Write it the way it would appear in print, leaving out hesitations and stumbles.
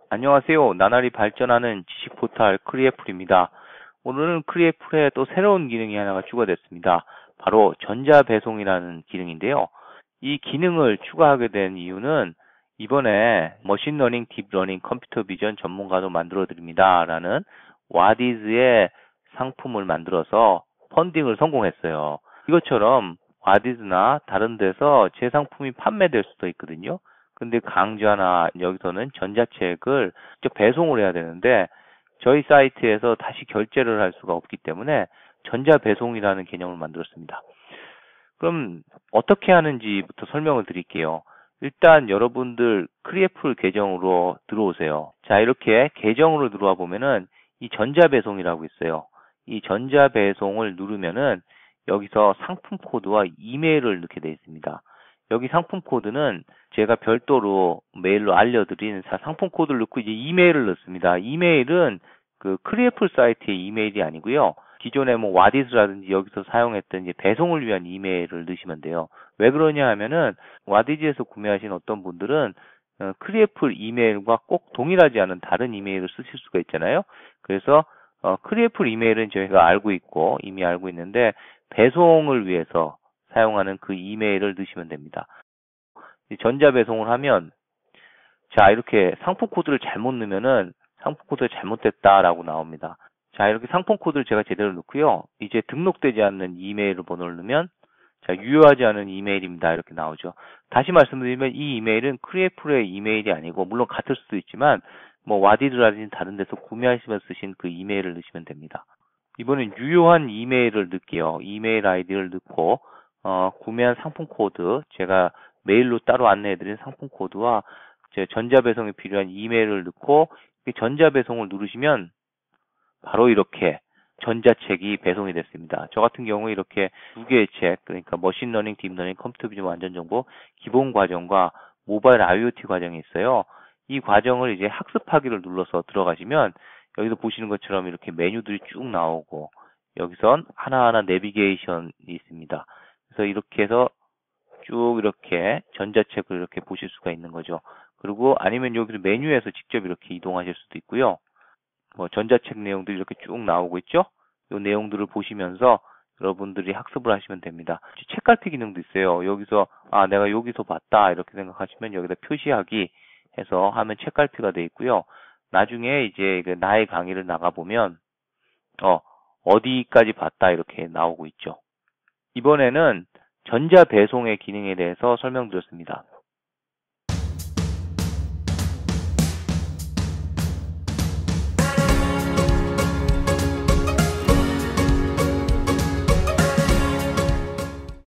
안녕하세요. 나날이 발전하는 지식 포털 크리에플입니다. 오늘은 크리에플에 또 새로운 기능이 하나가 추가됐습니다. 바로 전자배송이라는 기능인데요. 이 기능을 추가하게 된 이유는 이번에 머신러닝, 딥러닝, 컴퓨터 비전 전문가도 만들어 드립니다. 라는 와디즈의 상품을 만들어서 펀딩을 성공했어요. 이것처럼 와디즈나 다른 데서 제 상품이 판매될 수도 있거든요. 근데 강좌나 여기서는 전자책을 직접 배송을 해야 되는데 저희 사이트에서 다시 결제를 할 수가 없기 때문에 전자배송이라는 개념을 만들었습니다. 그럼 어떻게 하는지부터 설명을 드릴게요. 일단 여러분들 크리에플 계정으로 들어오세요. 자, 이렇게 계정으로 들어와 보면은 이 전자배송이라고 있어요. 이 전자배송을 누르면은 여기서 상품 코드와 이메일을 넣게 되어 있습니다. 여기 상품 코드는 제가 별도로 메일로 알려드린 상품 코드를 넣고 이제 이메일을 넣습니다. 이메일은 그 크리에플 사이트의 이메일이 아니고요. 기존에 뭐 와디즈라든지 여기서 사용했던 이제 배송을 위한 이메일을 넣으시면 돼요. 왜 그러냐 하면은 와디즈에서 구매하신 어떤 분들은 크리에플 이메일과 꼭 동일하지 않은 다른 이메일을 쓰실 수가 있잖아요. 그래서 크리에플 이메일은 저희가 알고 있고 이미 알고 있는데 배송을 위해서 사용하는 그 이메일을 넣으시면 됩니다. 전자배송을 하면 자, 이렇게 상품 코드를 잘못 넣으면은 상품 코드가 잘못됐다라고 나옵니다. 자, 이렇게 상품 코드를 제가 제대로 넣고요. 이제 등록되지 않는 이메일 번호를 넣으면 자, 유효하지 않은 이메일입니다. 이렇게 나오죠. 다시 말씀드리면 이 이메일은 크리에플의 이메일이 아니고 물론 같을 수도 있지만 뭐 와디즈라든지 다른 데서 구매하시면서 쓰신 그 이메일을 넣으시면 됩니다. 이번엔 유효한 이메일을 넣을게요. 이메일 아이디를 넣고 구매한 상품 코드 제가 메일로 따로 안내해드린 상품 코드와 제 전자배송에 필요한 이메일을 넣고 전자배송을 누르시면 바로 이렇게 전자책이 배송이 됐습니다. 저 같은 경우에 이렇게 두 개의 책, 그러니까 머신러닝, 딥러닝, 컴퓨터 비전 완전정보 기본 과정과 모바일 IoT 과정이 있어요. 이 과정을 이제 학습하기를 눌러서 들어가시면 여기서 보시는 것처럼 이렇게 메뉴들이 쭉 나오고 여기선 하나하나 내비게이션이 있습니다. 그래서 이렇게 해서 쭉 이렇게 전자책을 이렇게 보실 수가 있는 거죠. 그리고 아니면 여기서 메뉴에서 직접 이렇게 이동하실 수도 있고요. 뭐 전자책 내용들이 이렇게 쭉 나오고 있죠. 이 내용들을 보시면서 여러분들이 학습을 하시면 됩니다. 책갈피 기능도 있어요. 여기서 내가 여기서 봤다 이렇게 생각하시면 여기다 표시하기 해서 하면 책갈피가 되어 있고요. 나중에 이제 나의 강의를 나가보면 어디까지 봤다 이렇게 나오고 있죠. 이번에는 전자배송의 기능에 대해서 설명드렸습니다.